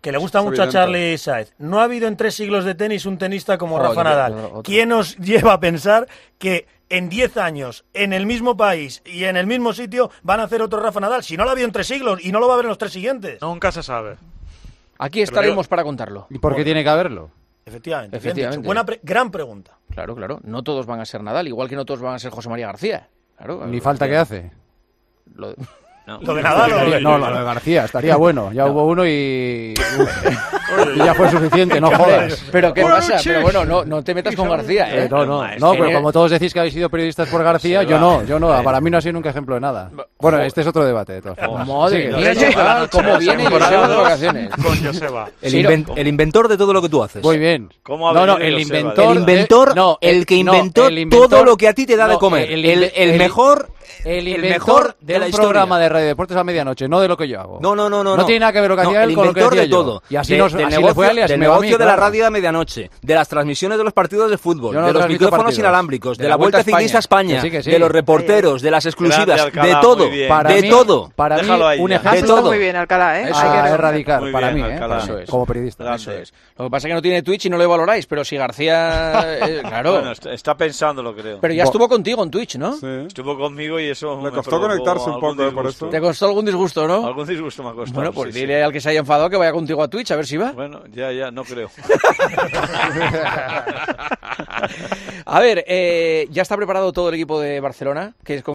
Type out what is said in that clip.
que le gusta mucho a Charly Sáez. No ha habido en 3 siglos de tenis un tenista como Rafa Nadal. ¿Quién nos lleva a pensar que en 10 años, en el mismo país y en el mismo sitio, van a hacer otro Rafa Nadal? Si no lo ha habido en 3 siglos y no lo va a haber en los 3 siguientes. Nunca se sabe. Aquí estaremos para contarlo. ¿Y por qué tiene que haberlo? Efectivamente. Gran pregunta. Claro. No todos van a ser Nadal, igual que no todos van a ser José María García. Claro, Ni falta que hace. Lo de Nadal. No, lo de García, estaría bueno. Ya hubo uno y ya fue suficiente, no jodas. Pero ¿qué pasa? Pero bueno, no te metas con García, ¿eh? No, pero como todos decís que habéis sido periodistas por García, yo no. Para mí no ha sido nunca ejemplo de nada. Bueno, este es otro debate, de todas formas. Madre mía, ¿cómo viene Joseba de vacaciones? Con Joseba. El inventor de todo lo que tú haces. Muy bien. El inventor, el que inventó todo lo que a ti te da de comer. El mejor del programa de Radio Deportes a medianoche, no de lo que yo hago. No. No tiene nada que ver lo que hacía él con lo que decía yo. Todo. Y así del negocio de la radio a medianoche, de las transmisiones de los partidos de fútbol, de los micrófonos inalámbricos, de la Vuelta Ciclista a España, de los reporteros, de las exclusivas, de todo. Para mí, un ejemplo está muy bien, Alcalá, ¿eh? Eso hay que erradicar, para mí, eso es. como periodista. Eso es. Lo que pasa es que no tiene Twitch y no lo valoráis, pero si García... claro. Bueno, está pensándolo, creo. Pero ya estuvo contigo en Twitch, ¿no? Sí. Estuvo conmigo y eso me costó conectarse un poco por eso. ¿Te costó algún disgusto, no? Algún disgusto me ha costado. Bueno, pues dile al que se haya enfadado que vaya contigo a Twitch, a ver si va. Bueno, ya, no creo. A ver, ya está preparado todo el equipo de Barcelona, que es